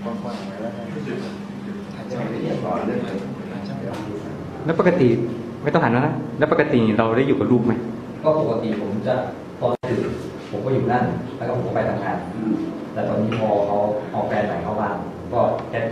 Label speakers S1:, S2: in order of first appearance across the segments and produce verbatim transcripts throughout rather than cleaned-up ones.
S1: แล้วปกติไม่ต้องหันแล้วนะแล้วปกติเราได้อยู่กับลูกไหม
S2: ก็ปกติผมจะตอนตื่นผมก็อยู่นั่นแล้วก็ผมก็ไปทำงานแต่ตอนนี้พอเขาเอาแฟนใหม่เข้าบ้านก็แก้ตัว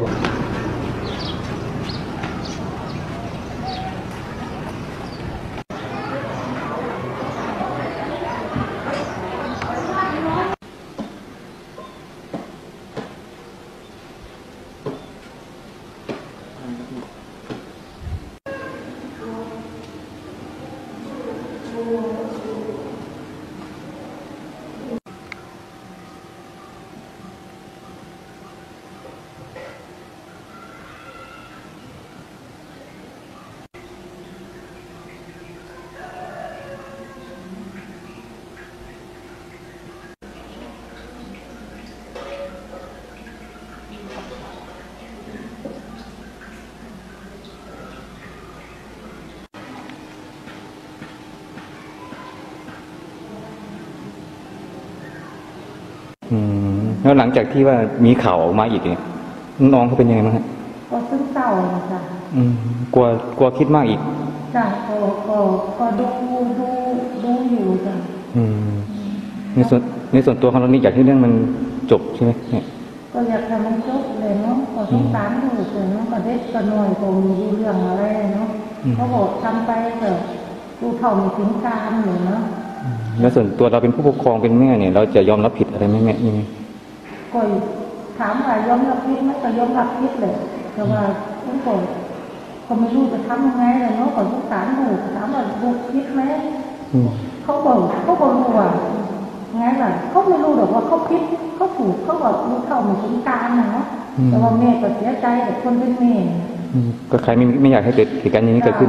S1: อืมแล้วหลังจากที่ว่ามีข่าวออกมาอีกเนี่ยน้องเขาเป็นยังไงบ้างฮะ
S3: ก็ซึมเศร้าจ้ะ
S1: อืมกลัวกลัวคิดมากอีก
S3: จ้ะก็ก็ก็ดูดูดูอยู่จ้ะ
S1: อืมในส่วนในส่วนตัวของเรานี่อยากให้เรื่องมันจบใช่ไหมเนี่ย
S3: ก็อยากให้มันจบเลยเนาะก็สงสารลูกเลยเนาะก็เด็กก็น้อยคงมีเรื่องอะไรเนาะเขาบอกทำไปเถอะดูเท่าไม่ถึงการเลยเนาะ
S1: แล้วส่วนตัวเราเป็นผู้ปกครองเป็นแม่เนี่ยเราจะยอมรับผิดอะไรไหมแม่ยังไง
S3: ก็ถามว่ายอมรับผิดไหมก็ยอมรับผิดเลยแต่ว่าลูกก็ก็ไม่รู้จะทำยังไงเลยเนาะก็สงสารลูกถามว่าลูกผิดไหมเขาบอกเขาบอกว่าไงล่ะเขาไม่รู้หรอกว่าเขาผิดเขาถูกเขาบอกรู้เท่าไม่ถึงการนะเนาะแต่ว่าแม่ก็เสียใจแต่คนเป็นแม่
S1: ก็ใครไม่ไม่อยากให้เกิดเหตุการณ์อย่างนี้เกิดขึ้น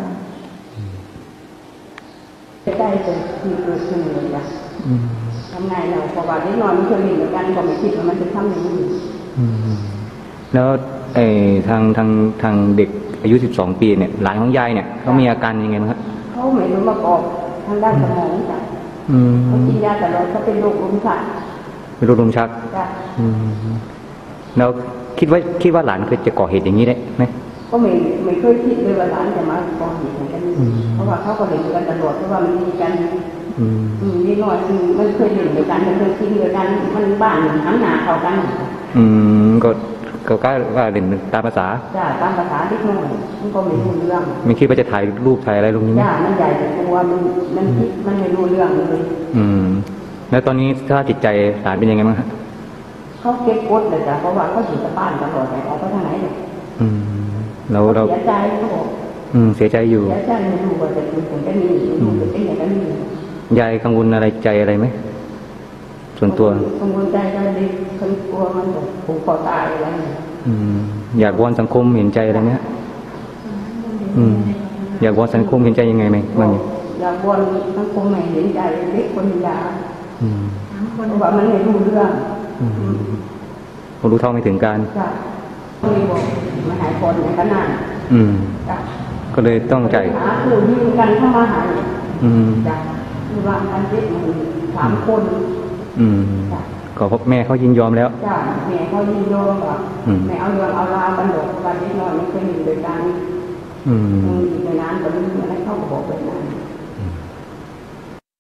S4: ได้แต่ที่เกิดขึ้นเลยจ้ะทำไงเราเพราะว่าได้นอนไม่เคยเห็นเหมือนกันก็ไม่คิดว่ามันจะทำอย่างนี้
S1: แล้วไอ้ทางทางทางเด็กอายุสิบสองปีเนี่ยหลานของยายเนี่ยเขามีอาการยังไงบ้างครับ
S4: เขาเหมือนมากอกทางด้านสมองจ้ะเขากินยาแต่เราเขาเป็นโรคลมชัก
S1: เป็นโรคลมชัก
S4: จ้ะ
S1: แล้วคิดว่าคิดว่าหลานเคยจะก่อเหตุอย่างนี้ได้ไหม
S4: ก็ไม่ไม่เคยคิดเลยว่าหลานจะมาก่อเหตุอย่างนี้เพราะว่าเขาก็เล่นกันตลอดเพราะว่ามันมีกันนี่น้อยมันเคยเล่นด้วยกันมันเคยกินด้วยกันมันบ้านหันหน้าเข้ากัน
S1: อืมก็ก็กล้าว่าเล่นตามภาษา
S4: จ้าตามภาษาเล็กน้อยมันก็ไม่รู้เรื่อง
S1: ไม่คิดว่าจะถ่ายรูปถ่ายอะไรลงนี้
S4: จ้ามันใหญ่แต่ตัวมันมันคิดมันไม่รู้เรื่องเลย
S1: อืมแล้วตอนนี้ถ้าจิตใจหลานเป็นยังไงบ้างครับ
S4: เขาเก็บกดเลยจ้ะเพราะว่าเขาอยู่กับบ้านตลอดแต่ออกไปทางไหนเลย
S1: อืมเราเรา
S4: เสียใจเขาบอก
S1: อืมเสียใจอยู่
S4: เสียใจไม่รู้ว่าจะเป็นอย่างนี้รู้จะเป็นอย่างนี้
S1: ยายกังวลอะไรใจอะไรไหมส่วนตัว
S4: กังวลใจก็ดีคนกลัวมันจะผูกคอตายอะไร
S1: อืมอยากวอนสังคมเห็นใจอะไรไหมอืมอยากวอนสังคมเห็นใจยังไงไหมมัน
S4: อยากวอนสังคมเห็นใจเด็กคนยาเพราะว่ามันไม่รู้เรื่อง
S1: เขารู้เท่าไม่ถึงการ
S4: จ้ะไม่บอกมาหายคนในขนาด
S1: อืมก็เลยต้องใจ
S4: หาคือยิงกันเข้ามาหา
S1: อืม
S4: จ้ะคือว่าการเด็กมันสามคน
S1: อืมก็พบแม่เขายินยอมแล้ว
S4: จ้ะแม่เขายินยอมว่าแม่เอาเรื่องเอาราวกันหลอกวันนี้นอนไม่เคยอยู่ด้วยกันอืมอยู่ในนั้นก็ไม่มีอะไรเข้ามาบอกเลยนะ